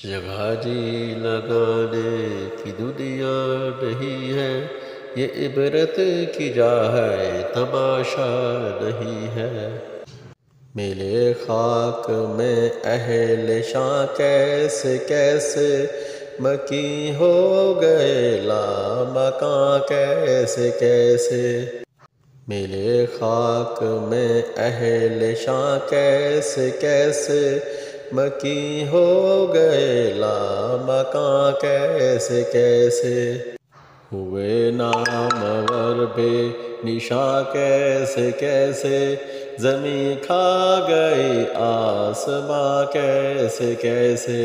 جگہ جی لگانے کی دنیا نہیں ہے، یہ عبرت کی جا ہے، تماشا نہیں ہے۔ ملے خاک میں اہل شاں کیسے کیسے، مکی ہو گئے لامکاں کیسے کیسے۔ ملے خاک میں اہل شاں کیسے کیسے، مکی ہو گئے لامکاں کیسے کیسے۔ ہوئے نامور بے نشاں کیسے کیسے، زمیں کھا گئی آسماں کیسے کیسے۔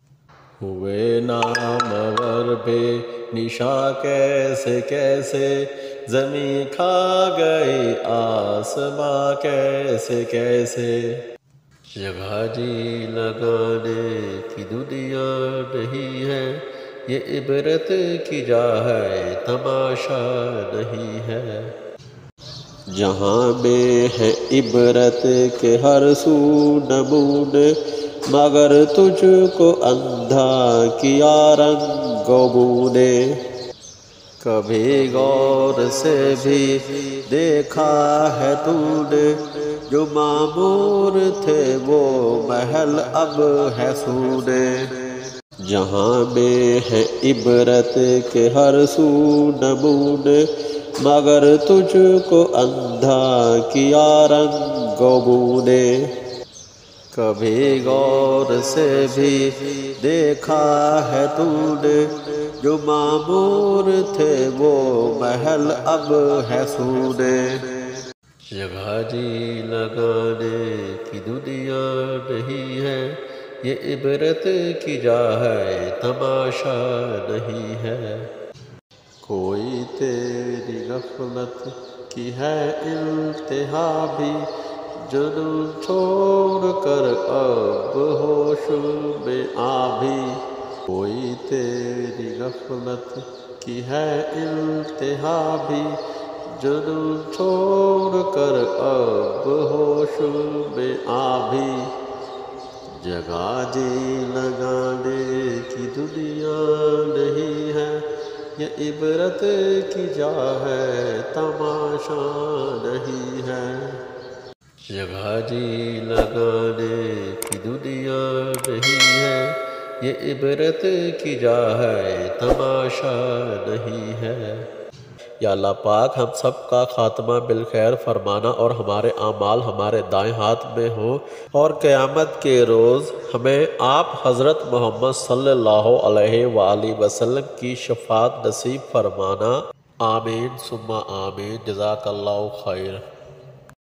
ہوئے نامور بے نشاں کیسے کیسے، زمیں کھا گئی آسماں کیسے کیسے۔ جگہ جی لگانے کی دنیا نہیں ہے، یہ عبرت کی جا ہے، تماشا نہیں ہے۔ جہاں میں ہے عبرت کے ہر سو نمونے، مگر تجھ کو اندھا کیا رنگ و بو نے۔ کبھی غور سے بھی دیکھا ہے تو نے، جو معمور تھے وہ محل اب ہے سونے۔ جہاں میں ہے عبرت کے ہر سو نمونے، مگر تجھ کو اندھا کیا رنگ و بو نے۔ کبھی غور سے بھی دیکھا ہے تو نے، جو معمور تھے وہ محل اب ہے سونے۔ جگہ جی لگانے کی دنیا نہیں ہے، یہ عبرت کی جا ہے، تماشا نہیں ہے۔ کوئی تیری غفلت کی ہے انتہا بھی، جنون چھوڑ کر اب ہوش میں آ بھی۔ کوئی تیری غفلت کی ہے انتہا بھی، جنون چھوڑ کر اب ہوش میں آ بھی۔ جگہ جی لگانے کی دنیا نہیں ہے، یہ عبرت کی جا ہے، تماشا نہیں ہے۔ جگہ جی لگانے کی دنیا نہیں ہے، یہ عبرت کی جا ہے، تماشا نہیں ہے۔ یا اللہ پاک ہم سب کا خاتمہ بالخیر فرمانا، اور ہمارے اعمال ہمارے دائیں ہاتھ میں ہوں، اور قیامت کے روز ہمیں آپ حضرت محمد صلی اللہ علیہ وآلہ وسلم کی شفاعت نصیب فرمانا۔ آمین ثم آمین۔ جزاک اللہ خیر۔